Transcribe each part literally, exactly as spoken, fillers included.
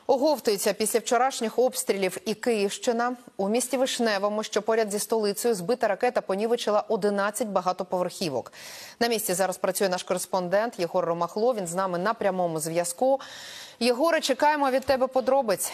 Оговтується після вчорашніх обстрілів і Київщина. У місті Вишневому, що поряд зі столицею, збита ракета понівечила одинадцять багатоповерхівок. На місці зараз працює наш кореспондент Єгор Ромахло. Він з нами на прямому зв'язку. Єгоре, чекаємо від тебе подробиць.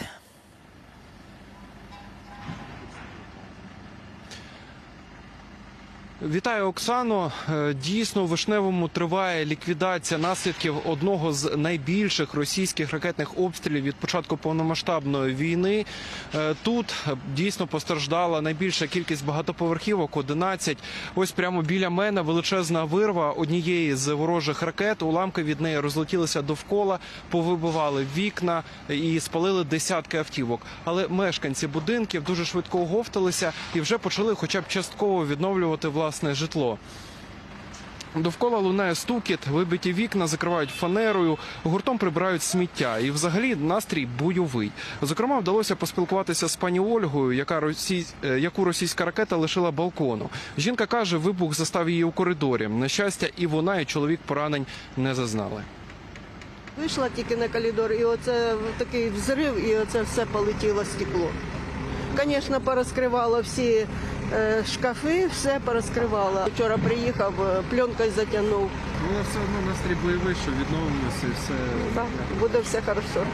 Вітаю, Оксано. Дійсно, у Вишневому триває ліквідація наслідків одного з найбільших російських ракетних обстрілів від початку повномасштабної війни. Тут дійсно постраждала найбільша кількість багатоповерхівок – одинадцять. Ось прямо біля мене величезна вирва однієї з ворожих ракет. Уламки від неї розлетілися довкола, повибивали вікна і спалили десятки автівок. Але мешканці будинків дуже швидко оговталися і вже почали хоча б частково відновлювати власне власне житло. Довкола лунає стукіт, вибиті вікна закривають фанерою, гуртом прибирають сміття. І взагалі настрій бойовий. Зокрема, вдалося поспілкуватися з пані Ольгою, яка росій... яку російська ракета лишила балкону. Жінка каже, вибух застав її у коридорі. На щастя, і вона, і чоловік поранень не зазнали. Вийшла тільки на коридор, і оце такий взрив, і оце все полетіло стекло. Звісно, порозкривало всі шкафи, все порозкривало. Вчора приїхав, пленкою затягнув. Але все одно настрій бойовий, що відновимося і все. Так, буде все добре.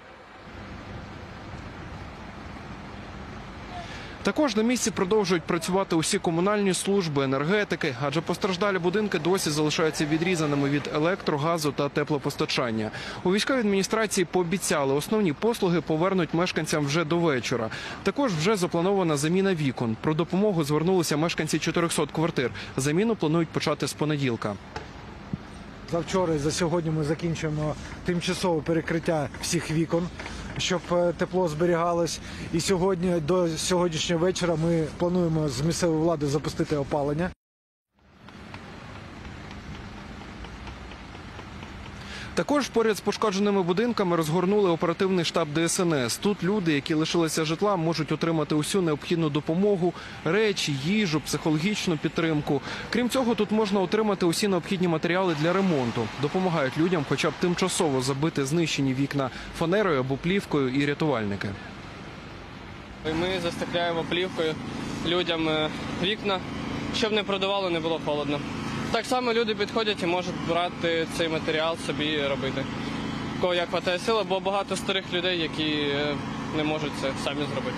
Також на місці продовжують працювати усі комунальні служби, енергетики, адже постраждалі будинки досі залишаються відрізаними від електро, газу та теплопостачання. У військовій адміністрації пообіцяли, основні послуги повернуть мешканцям вже до вечора. Також вже запланована заміна вікон. Про допомогу звернулися мешканці чотирьохсот квартир. Заміну планують почати з понеділка. Завчора і за сьогодні ми закінчуємо тимчасове перекриття всіх вікон, щоб тепло зберігалось. І сьогодні, до сьогоднішнього вечора, ми плануємо з місцевої влади запустити опалення. Також поряд з пошкодженими будинками розгорнули оперативний штаб Де Ес Ен Ес. Тут люди, які лишилися житла, можуть отримати усю необхідну допомогу, речі, їжу, психологічну підтримку. Крім цього, тут можна отримати усі необхідні матеріали для ремонту. Допомагають людям хоча б тимчасово забити знищені вікна фанерою або плівкою і рятувальники. Ми застекляємо плівкою людям вікна, щоб не продувало, не було холодно. Так само люди підходять і можуть брати цей матеріал собі і робити. Кого як хватає сили, бо багато старих людей, які не можуть це самі зробити.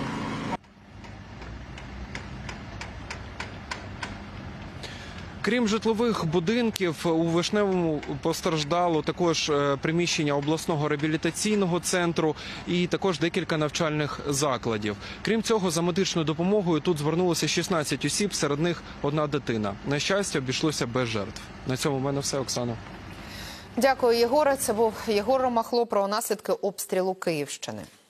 Крім житлових будинків, у Вишневому постраждало також приміщення обласного реабілітаційного центру і також декілька навчальних закладів. Крім цього, за медичною допомогою тут звернулося шістнадцять осіб, серед них одна дитина. На щастя, обійшлося без жертв. На цьому в мене все, Оксано. Дякую, Єгоре. Це був Єгор Ромахло про наслідки обстрілу Київщини.